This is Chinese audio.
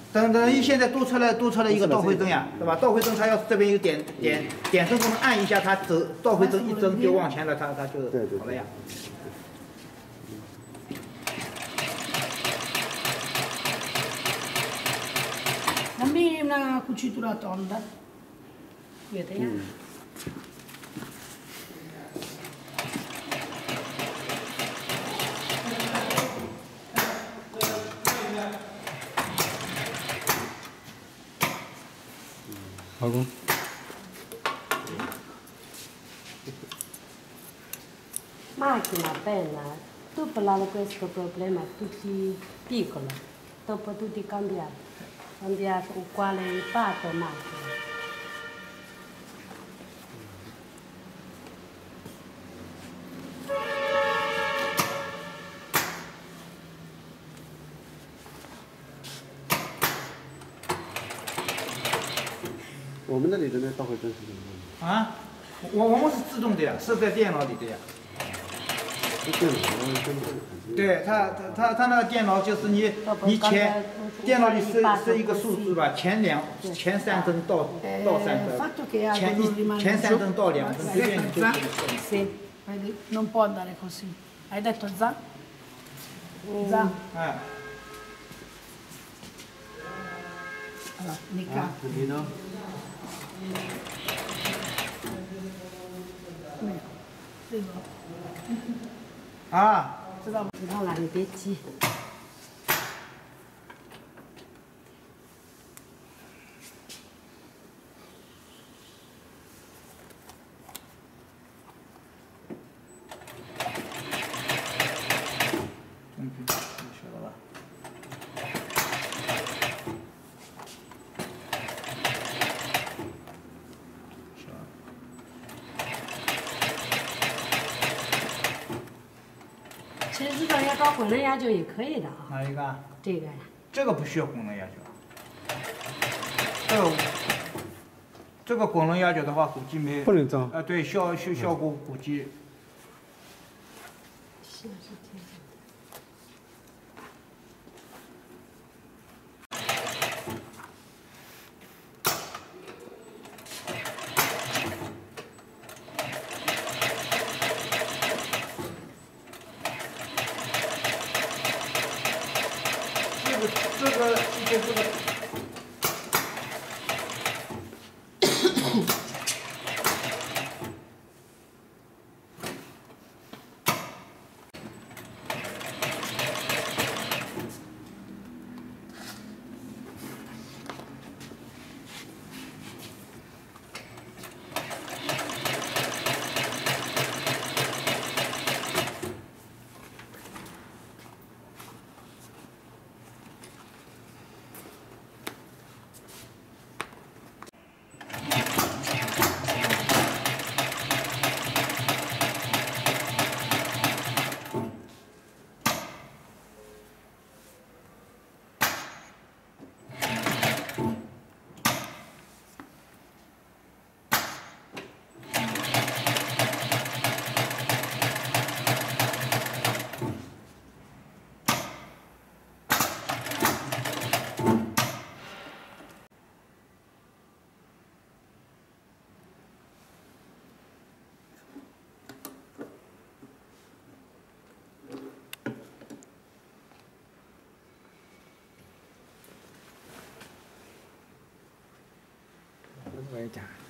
等于现在多出来一个倒回针呀，对吧？倒回针它要是这边有点声功能，按一下它走倒回针一针就往前了，它就好了呀。 Dammi una cucitura tonda. Vedi? 老公。 Macchina bella, tu parlavi di questo problema tutti piccoli, dopo tutti cambiato uguale fatto macchina. 我们那里的那倒回针是怎么用的？ 啊，我们是自动的呀，设在电脑里的呀。对，它那个电脑就是你电脑里设一个数字吧，前3针倒3针，前3针倒2针，随便你就可以设。 Sì, vedi, non può andare così. Hai detto za? Za. Allora, Nika. Ah. 知道吗？ 知道了，你别急。 学了吧？ 其实这个要搞滚轮压脚也可以的啊。 哪一个？ 这个呀。 这个不需要滚轮压脚。这个滚轮压脚的话，估计没。 不能装。 对，效果估计。 是这样。 这个。 我也讲。